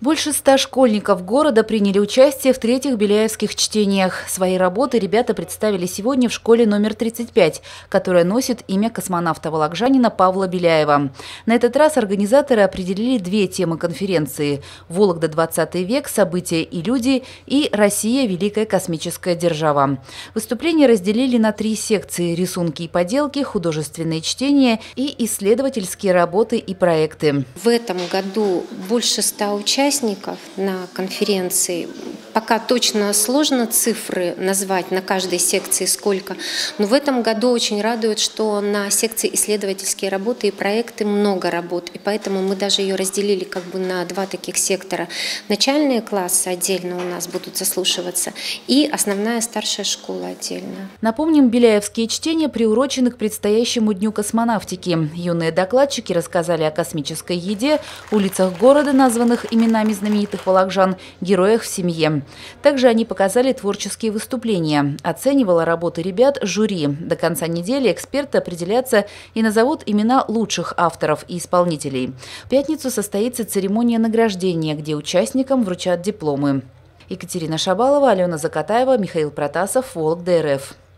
Больше 100 школьников города приняли участие в третьих беляевских чтениях. Свои работы ребята представили сегодня в школе номер 35, которая носит имя космонавта-волокжанина Павла Беляева. На этот раз организаторы определили две темы конференции – «Вологда. 20 век. События и люди» и «Россия. Великая космическая держава». Выступления разделили на три секции – рисунки и поделки, художественные чтения и исследовательские работы и проекты. В этом году больше 100 участников на конференции. Пока точно сложно цифры назвать на каждой секции сколько, но в этом году очень радует, что на секции исследовательские работы и проекты много работ, и поэтому мы даже ее разделили на два таких сектора. Начальные классы отдельно у нас будут заслушиваться, и основная старшая школа отдельно. Напомним, беляевские чтения приурочены к предстоящему Дню космонавтики. Юные докладчики рассказали о космической еде, улицах города, названных именами знаменитых волокжан, героях в семье. Также они показали творческие выступления. Оценивала работы ребят жюри. До конца недели эксперты определятся и назовут имена лучших авторов и исполнителей. В пятницу состоится церемония награждения, где участникам вручат дипломы. Екатерина Шабалова, Алена Закатаева, Михаил Протасов, Вологда РФ.